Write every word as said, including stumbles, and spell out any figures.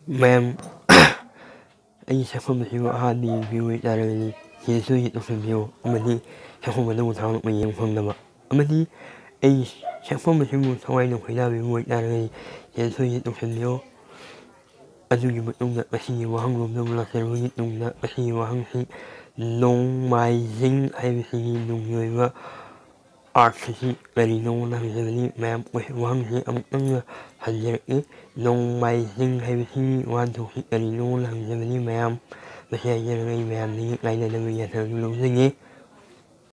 Ma'am, ꯑꯩ ꯁꯛꯐꯝ ꯑꯁꯤꯕꯨ ꯑꯍꯥꯟꯕ ꯌꯦꯡꯕꯤꯌꯨ ꯑꯣꯏꯇꯥꯔꯒꯗꯤ ꯁꯤꯗꯁꯨ ꯍꯤꯠ ꯇꯧꯁꯟꯕꯤꯌꯨ ꯑꯃꯗꯤ ꯁꯛꯐꯝ ꯑꯗꯨꯕꯨ ꯊꯥꯗꯣꯛꯅ ꯌꯦꯡꯕ ꯐꯪꯗꯕ ꯑꯃꯗꯤ ꯑꯩ ꯁꯛꯐꯝ ꯑꯁꯤꯕꯨ ꯊꯋꯥꯏꯅ ꯈꯣꯏꯗꯥꯕꯤꯕ ꯑꯣꯏꯇꯥꯔꯒꯗꯤ ꯁꯤꯗꯁꯨ ꯍꯤꯠ ꯇꯧꯁꯟꯕꯤꯌꯨ꯫ ꯑꯗꯨꯒꯤ ꯃꯇꯨꯡꯗ ꯃꯁꯤꯒꯤ ꯋꯥꯍꯪꯂꯣꯝꯗ ꯑꯃꯨꯛ ꯂꯥꯛꯆꯔꯕꯒꯤ ꯇꯨꯡꯗ ꯃꯁꯤꯒꯤ ꯋꯥꯍꯪꯁꯤ ꯅꯣꯡꯃꯥꯏꯖꯤꯡ ꯍꯥꯏꯕꯁꯤꯒꯤ ꯅꯨꯡꯒꯤ ꯑꯣꯏꯕ ꯑꯥꯔꯊꯁꯤ ꯀꯔꯤꯅꯣꯅ ꯍꯪꯖꯕꯅꯤ ꯃꯌꯥꯝ ꯋꯥꯍꯪꯁꯤ ꯑꯃꯨꯛꯇꯪꯒ ꯍꯟꯖꯔꯛꯏ ꯅꯣꯡꯃꯥꯏꯖꯤꯡ ꯍꯥꯏꯕꯁꯤꯒꯤ ꯋꯥꯍꯟꯊꯣꯛꯁꯤ ꯀꯔꯤꯅꯣꯅ ꯍꯪꯖꯕꯅꯤ ꯃꯌꯥꯝ ꯃꯁꯤ ꯍꯥꯏꯖꯔꯒ ꯑꯩ ꯃꯌꯥꯝꯗꯒꯤ ꯂꯥꯏꯅꯅꯕ ꯌꯥꯊꯪ ꯂꯧꯖꯒꯦ꯫